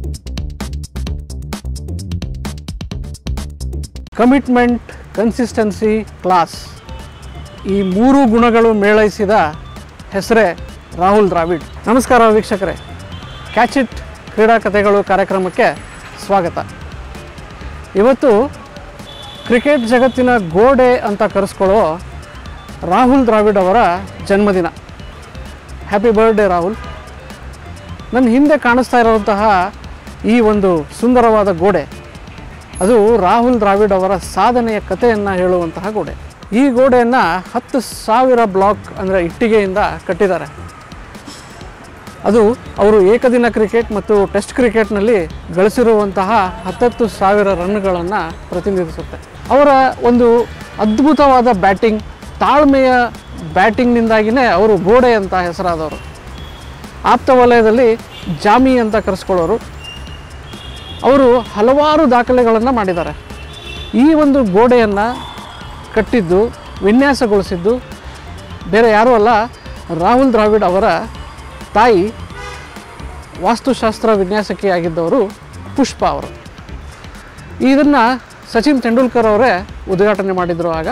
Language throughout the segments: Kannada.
ಕಮಿಟ್ಮೆಂಟ್, ಕನ್ಸಿಸ್ಟೆನ್ಸಿ, ಕ್ಲಾಸ್ ಈ ಮೂರು ಗುಣಗಳು ಮೇಳೈಸಿದ ಹೆಸರೇ ರಾಹುಲ್ ದ್ರಾವಿಡ್. ನಮಸ್ಕಾರ ವೀಕ್ಷಕರೇ, ಕ್ಯಾಚ್ ಇಟ್ ಕ್ರೀಡಾ ಕಥೆಗಳು ಕಾರ್ಯಕ್ರಮಕ್ಕೆ ಸ್ವಾಗತ. ಇವತ್ತು ಕ್ರಿಕೆಟ್ ಜಗತ್ತಿನ ಗೋಡೆ ಅಂತ ಕರೆಸ್ಕೊಳ್ಳೋ ರಾಹುಲ್ ದ್ರಾವಿಡ್ ಅವರ ಜನ್ಮದಿನ. Happy birthday Rahul. ನನ್ನ ಹಿಂದೆ ಕಾಣಿಸ್ತಾ ಇರುವಂತಹ ಈ ಒಂದು ಸುಂದರವಾದ ಗೋಡೆ, ಅದು ರಾಹುಲ್ ದ್ರಾವಿಡ್ ಅವರ ಸಾಧನೆಯ ಕಥೆಯನ್ನು ಹೇಳುವಂತಹ ಗೋಡೆ. ಈ ಗೋಡೆಯನ್ನು 10,000 ಬ್ಲಾಕ್ ಅಂದರೆ ಇಟ್ಟಿಗೆಯಿಂದ ಕಟ್ಟಿದ್ದಾರೆ. ಅದು ಅವರು ಏಕದಿನ ಕ್ರಿಕೆಟ್ ಮತ್ತು ಟೆಸ್ಟ್ ಕ್ರಿಕೆಟ್ನಲ್ಲಿ ಗಳಿಸಿರುವಂತಹ 10,000 ರನ್ಗಳನ್ನು ಪ್ರತಿನಿಧಿಸುತ್ತೆ. ಅವರ ಒಂದು ಅದ್ಭುತವಾದ ಬ್ಯಾಟಿಂಗ್, ತಾಳ್ಮೆಯ ಬ್ಯಾಟಿಂಗ್ನಿಂದಾಗಿಯೇ ಅವರು ಗೋಡೆ ಅಂತ ಹೆಸರಾದವರು. ಆಪ್ತ ವಲಯದಲ್ಲಿ ಜಾಮಿ ಅಂತ ಕರೆಸ್ಕೊಳ್ಳೋರು. ಅವರು ಹಲವಾರು ದಾಖಲೆಗಳನ್ನು ಮಾಡಿದ್ದಾರೆ. ಈ ಒಂದು ಗೋಡೆಯನ್ನು ಕಟ್ಟಿದ್ದು, ವಿನ್ಯಾಸಗೊಳಿಸಿದ್ದು ಬೇರೆ ಯಾರೂ ಅಲ್ಲ, ರಾಹುಲ್ ದ್ರಾವಿಡ್ ಅವರ ತಾಯಿ ವಾಸ್ತುಶಾಸ್ತ್ರ ವಿನ್ಯಾಸಕಿಯಾಗಿದ್ದವರು ಪುಷ್ಪ ಅವರು. ಇದನ್ನು ಸಚಿನ್ ತೆಂಡೂಲ್ಕರ್ ಅವರೇ ಉದ್ಘಾಟನೆ ಮಾಡಿದರು. ಆಗ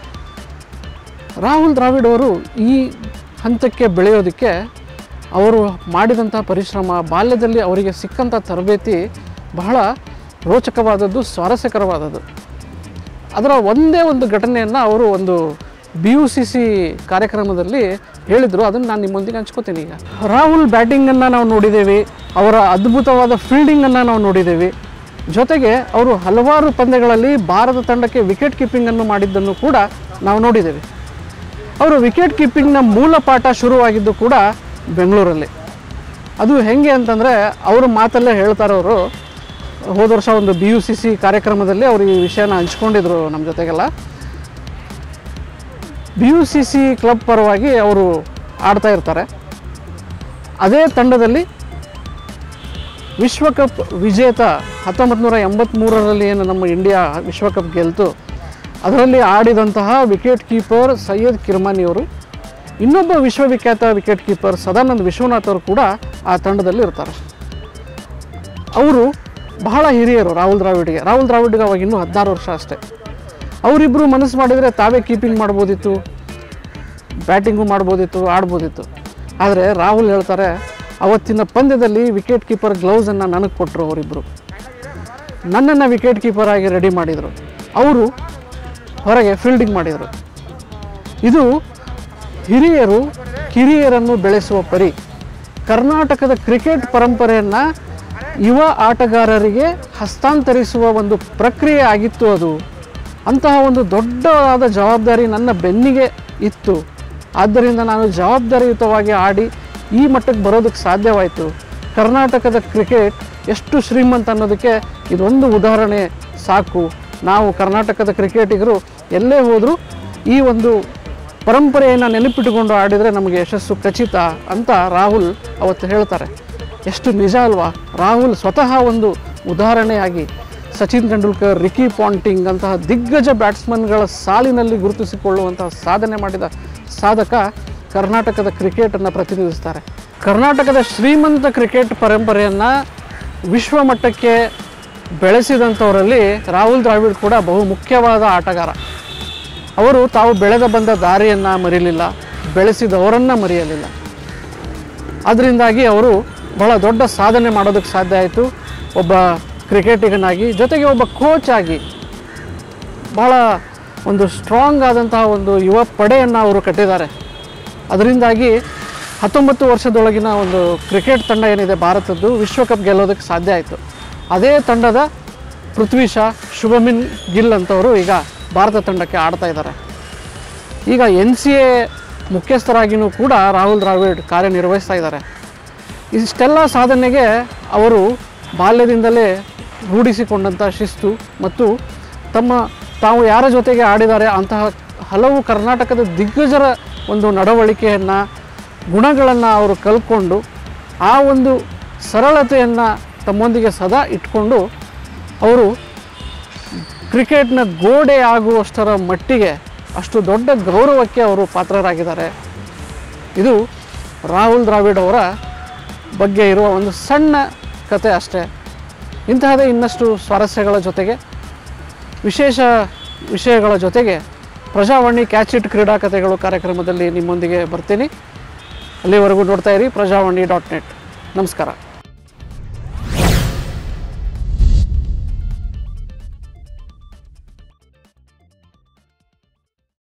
ರಾಹುಲ್ ದ್ರಾವಿಡ್ ಅವರು ಈ ಹಂತಕ್ಕೆ ಬೆಳೆಯೋದಕ್ಕೆ ಅವರು ಮಾಡಿದಂಥ ಪರಿಶ್ರಮ, ಬಾಲ್ಯದಲ್ಲಿ ಅವರಿಗೆ ಸಿಕ್ಕಂಥ ತರಬೇತಿ ಬಹಳ ರೋಚಕವಾದದ್ದು, ಸ್ವಾರಸ್ಯಕರವಾದದ್ದು. ಅದರ ಒಂದೇ ಒಂದು ಘಟನೆಯನ್ನು ಅವರು ಒಂದು BUCC ಕಾರ್ಯಕ್ರಮದಲ್ಲಿ ಹೇಳಿದರು. ಅದನ್ನು ನಾನು ನಿಮ್ಮೊಂದಿಗೆ ಹಂಚ್ಕೋತೀನಿ. ಈಗ ರಾಹುಲ್ ಬ್ಯಾಟಿಂಗನ್ನು ನಾವು ನೋಡಿದ್ದೇವೆ, ಅವರ ಅದ್ಭುತವಾದ ಫೀಲ್ಡಿಂಗನ್ನು ನಾವು ನೋಡಿದ್ದೇವೆ. ಜೊತೆಗೆ ಅವರು ಹಲವಾರು ಪಂದ್ಯಗಳಲ್ಲಿ ಭಾರತ ತಂಡಕ್ಕೆ ವಿಕೆಟ್ ಕೀಪಿಂಗನ್ನು ಮಾಡಿದ್ದನ್ನು ಕೂಡ ನಾವು ನೋಡಿದ್ದೇವೆ. ಅವರು ವಿಕೆಟ್ ಕೀಪಿಂಗ್ನ ಮೂಲ ಪಾಠ ಶುರುವಾಗಿದ್ದು ಕೂಡ ಬೆಂಗಳೂರಲ್ಲಿ. ಅದು ಹೇಗೆ ಅಂತಂದರೆ, ಅವರ ಮಾತಲ್ಲೇ ಹೇಳ್ತಾರೆ. ಅವರು ಹೋದ ವರ್ಷ ಒಂದು BUCC ಕಾರ್ಯಕ್ರಮದಲ್ಲಿ ಅವರು ಈ ವಿಷಯನ ಹಂಚ್ಕೊಂಡಿದ್ರು ನಮ್ಮ ಜೊತೆಗೆಲ್ಲ. BUCC ಕ್ಲಬ್ ಪರವಾಗಿ ಅವರು ಆಡ್ತಾ ಇರ್ತಾರೆ. ಅದೇ ತಂಡದಲ್ಲಿ ವಿಶ್ವಕಪ್ ವಿಜೇತ 1983ರಲ್ಲಿ ಏನು ನಮ್ಮ ಇಂಡಿಯಾ ವಿಶ್ವಕಪ್ ಗೆಲ್ತು, ಅದರಲ್ಲಿ ಆಡಿದಂತಹ ವಿಕೆಟ್ ಕೀಪರ್ ಸೈಯದ್ ಕಿರ್ಮಾನಿಯವರು, ಇನ್ನೊಬ್ಬ ವಿಶ್ವವಿಖ್ಯಾತ ವಿಕೆಟ್ ಕೀಪರ್ ಸದಾನಂದ್ ವಿಶ್ವನಾಥ್ ಅವರು ಕೂಡ ಆ ತಂಡದಲ್ಲಿ ಇರ್ತಾರೆ. ಅವರು ಬಹಳ ಹಿರಿಯರು ರಾಹುಲ್ ದ್ರಾವಿಡ್ಗೆ ಅವಾಗ ಇನ್ನೂ 16 ವರ್ಷ ಅಷ್ಟೇ. ಅವರಿಬ್ಬರು ಮನಸ್ಸು ಮಾಡಿದರೆ ತಾವೇ ಕೀಪಿಂಗ್ ಮಾಡ್ಬೋದಿತ್ತು, ಬ್ಯಾಟಿಂಗು ಮಾಡ್ಬೋದಿತ್ತು, ಆಡ್ಬೋದಿತ್ತು. ಆದರೆ ರಾಹುಲ್ ಹೇಳ್ತಾರೆ, ಅವತ್ತಿನ ಪಂದ್ಯದಲ್ಲಿ ವಿಕೆಟ್ ಕೀಪರ್ ಗ್ಲೌಸನ್ನು ನನಗೆ ಕೊಟ್ಟರು. ಅವರಿಬ್ಬರು ನನ್ನನ್ನು ವಿಕೆಟ್ ಕೀಪರ್ ಆಗಿ ರೆಡಿ ಮಾಡಿದರು, ಅವರು ಹೊರಗೆ ಫೀಲ್ಡಿಂಗ್ ಮಾಡಿದರು. ಇದು ಹಿರಿಯರು ಕಿರಿಯರನ್ನು ಬೆಳೆಸುವ ಪರಿ. ಕರ್ನಾಟಕದ ಕ್ರಿಕೆಟ್ ಪರಂಪರೆಯನ್ನು ಯುವ ಆಟಗಾರರಿಗೆ ಹಸ್ತಾಂತರಿಸುವ ಒಂದು ಪ್ರಕ್ರಿಯೆ ಆಗಿತ್ತು ಅದು. ಅಂತಹ ಒಂದು ದೊಡ್ಡದಾದ ಜವಾಬ್ದಾರಿ ನನ್ನ ಬೆನ್ನಿಗೆ ಇತ್ತು. ಆದ್ದರಿಂದ ನಾನು ಜವಾಬ್ದಾರಿಯುತವಾಗಿ ಆಡಿ ಈ ಮಟ್ಟಕ್ಕೆ ಬರೋದಕ್ಕೆ ಸಾಧ್ಯವಾಯಿತು. ಕರ್ನಾಟಕದ ಕ್ರಿಕೆಟ್ ಎಷ್ಟು ಶ್ರೀಮಂತ ಅನ್ನೋದಕ್ಕೆ ಇದೊಂದು ಉದಾಹರಣೆ ಸಾಕು. ನಾವು ಕರ್ನಾಟಕದ ಕ್ರಿಕೆಟಿಗರು ಎಲ್ಲೇ ಹೋದರೂ ಈ ಒಂದು ಪರಂಪರೆಯನ್ನು ನೆನಪಿಟ್ಟುಕೊಂಡು ಆಡಿದರೆ ನಮಗೆ ಯಶಸ್ಸು ಖಚಿತ ಅಂತ ರಾಹುಲ್ ಅವತ್ತು ಹೇಳ್ತಾರೆ. ಎಷ್ಟು ನಿಜ ಅಲ್ವಾ? ರಾಹುಲ್ ಸ್ವತಃ ಒಂದು ಉದಾಹರಣೆಯಾಗಿ ಸಚಿನ್ ತೆಂಡೂಲ್ಕರ್, ರಿಕಿ ಪಾಂಟಿಂಗ್ ಅಂತಹ ದಿಗ್ಗಜ ಬ್ಯಾಟ್ಸ್ಮನ್ಗಳ ಸಾಲಿನಲ್ಲಿ ಗುರುತಿಸಿಕೊಳ್ಳುವಂತಹ ಸಾಧನೆ ಮಾಡಿದ ಸಾಧಕ ಕರ್ನಾಟಕದ ಕ್ರಿಕೆಟನ್ನು ಪ್ರತಿನಿಧಿಸ್ತಾರೆ. ಕರ್ನಾಟಕದ ಶ್ರೀಮಂತ ಕ್ರಿಕೆಟ್ ಪರಂಪರೆಯನ್ನು ವಿಶ್ವಮಟ್ಟಕ್ಕೆ ಬೆಳೆಸಿದಂಥವರಲ್ಲಿ ರಾಹುಲ್ ದ್ರಾವಿಡ್ ಕೂಡ ಬಹು ಮುಖ್ಯವಾದ ಆಟಗಾರ. ಅವರು ತಾವು ಬೆಳೆದ ಬಂದ ದಾರಿಯನ್ನು ಮರೆಯಲಿಲ್ಲ, ಬೆಳೆಸಿದವರನ್ನು ಮರೆಯಲಿಲ್ಲ. ಅದರಿಂದಾಗಿ ಅವರು ಬಹಳ ದೊಡ್ಡ ಸಾಧನೆ ಮಾಡೋದಕ್ಕೆ ಸಾಧ್ಯ ಆಯಿತು. ಒಬ್ಬ ಕ್ರಿಕೆಟಿಗನಾಗಿ, ಜೊತೆಗೆ ಒಬ್ಬ ಕೋಚ್ ಆಗಿ ಬಹಳ ಒಂದು ಸ್ಟ್ರಾಂಗ್ ಆದಂತಹ ಒಂದು ಯುವ ಪಡೆಯನ್ನು ಅವರು ಕಟ್ಟಿದ್ದಾರೆ. ಅದರಿಂದಾಗಿ 19 ವರ್ಷದೊಳಗಿನ ಒಂದು ಕ್ರಿಕೆಟ್ ತಂಡ ಏನಿದೆ ಭಾರತದ್ದು, ವಿಶ್ವಕಪ್ ಗೆಲ್ಲೋದಕ್ಕೆ ಸಾಧ್ಯ ಆಯಿತು. ಅದೇ ತಂಡದ ಪೃಥ್ವಿ ಶಾ, ಶುಭಮನ್ ಗಿಲ್ ಅಂತವರು ಈಗ ಭಾರತ ತಂಡಕ್ಕೆ ಆಡ್ತಾ ಇದ್ದಾರೆ. ಈಗ NCA ಮುಖ್ಯಸ್ಥರಾಗಿಯೂ ಕೂಡ ರಾಹುಲ್ ದ್ರಾವಿಡ್ ಕಾರ್ಯನಿರ್ವಹಿಸ್ತಾ ಇದ್ದಾರೆ. ಇಷ್ಟೆಲ್ಲ ಸಾಧನೆಗೆ ಅವರು ಬಾಲ್ಯದಿಂದಲೇ ರೂಢಿಸಿಕೊಂಡಂಥ ಶಿಸ್ತು ಮತ್ತು ತಾವು ಯಾರ ಜೊತೆಗೆ ಆಡಿದ್ದಾರೆ ಅಂತಹ ಹಲವು ಕರ್ನಾಟಕದ ದಿಗ್ಗಜರ ಒಂದು ನಡವಳಿಕೆಯನ್ನು, ಗುಣಗಳನ್ನು ಅವರು ಕಲ್ತ್ಕೊಂಡು ಆ ಒಂದು ಸರಳತೆಯನ್ನು ತಮ್ಮೊಂದಿಗೆ ಸದಾ ಇಟ್ಕೊಂಡು ಅವರು ಕ್ರಿಕೆಟ್ನ ಗೋಡೆ ಆಗುವಷ್ಟರ ಮಟ್ಟಿಗೆ ಅಷ್ಟು ದೊಡ್ಡ ಗೌರವಕ್ಕೆ ಅವರು ಪಾತ್ರರಾಗಿದ್ದಾರೆ. ಇದು ರಾಹುಲ್ ದ್ರಾವಿಡ್ ಅವರ ಬಗ್ಗೆ ಇರುವ ಒಂದು ಸಣ್ಣ ಕತೆ ಅಷ್ಟೇ. ಇಂತಹದೇ ಇನ್ನಷ್ಟು ಸ್ವಾರಸ್ಯಗಳ ಜೊತೆಗೆ ವಿಶೇಷ ವಿಷಯಗಳ ಜೊತೆಗೆ ಪ್ರಜಾವಾಣಿ ಕ್ಯಾಚ್ ಇಟ್ ಕ್ರೀಡಾ ಕಥೆಗಳು ಕಾರ್ಯಕ್ರಮದಲ್ಲಿ ನಿಮ್ಮೊಂದಿಗೆ ಬರ್ತೀನಿ. ಅಲ್ಲಿವರೆಗೂ ನೋಡ್ತಾ ಇರಿ ಪ್ರಜಾವಾಣಿ .net. ನಮಸ್ಕಾರ.